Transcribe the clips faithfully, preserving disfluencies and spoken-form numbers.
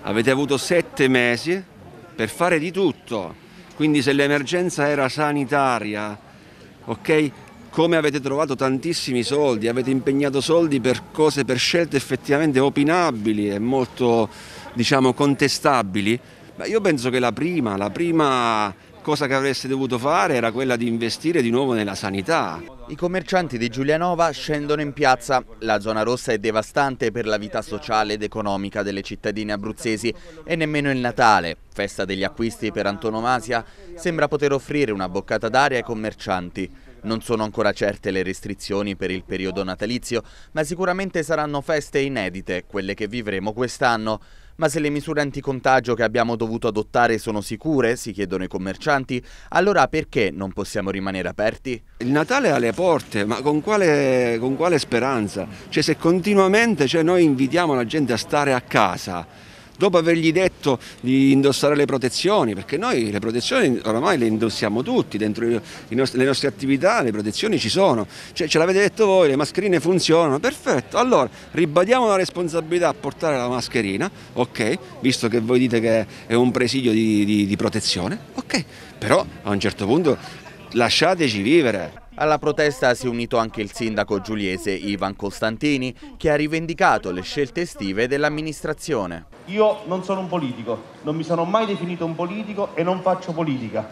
Avete avuto sette mesi per fare di tutto, quindi se l'emergenza era sanitaria, ok? Come avete trovato tantissimi soldi, avete impegnato soldi per cose, per scelte effettivamente opinabili e molto, diciamo, contestabili, ma io penso che la prima, la prima cosa che avreste dovuto fare era quella di investire di nuovo nella sanità. I commercianti di Giulianova scendono in piazza. La zona rossa è devastante per la vita sociale ed economica delle cittadine abruzzesi e nemmeno il Natale, festa degli acquisti per antonomasia, sembra poter offrire una boccata d'aria ai commercianti. Non sono ancora certe le restrizioni per il periodo natalizio, ma sicuramente saranno feste inedite, quelle che vivremo quest'anno. Ma se le misure anticontagio che abbiamo dovuto adottare sono sicure, si chiedono i commercianti, allora perché non possiamo rimanere aperti? Il Natale è alle porte, ma con quale, con quale speranza? Cioè, se continuamente cioè, noi invitiamo la gente a stare a casa, dopo avergli detto di indossare le protezioni, perché noi le protezioni oramai le indossiamo tutti, dentro i nostri, le nostre attività le protezioni ci sono, cioè, ce l'avete detto voi, le mascherine funzionano, perfetto, allora ribadiamo la responsabilità a portare la mascherina, ok, visto che voi dite che è un presidio di, di, di protezione, ok, però a un certo punto lasciateci vivere. Alla protesta si è unito anche il sindaco giuliese Ivan Costantini, che ha rivendicato le scelte estive dell'amministrazione. Io non sono un politico, non mi sono mai definito un politico e non faccio politica.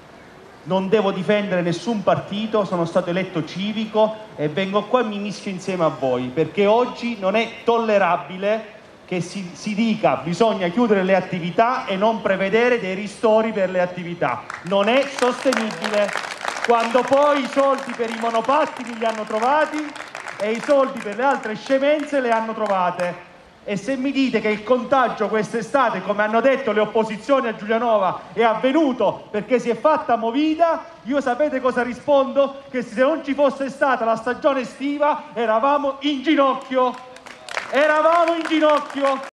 Non devo difendere nessun partito, sono stato eletto civico e vengo qua e mi mischio insieme a voi, perché oggi non è tollerabile che si, si dica bisogna chiudere le attività e non prevedere dei ristori per le attività. Non è sostenibile. Quando poi i soldi per i monopattini li hanno trovati e i soldi per le altre scemenze le hanno trovate. E se mi dite che il contagio quest'estate, come hanno detto le opposizioni a Giulianova, è avvenuto perché si è fatta movida, io sapete cosa rispondo? Che se non ci fosse stata la stagione estiva eravamo in ginocchio. Eravamo in ginocchio.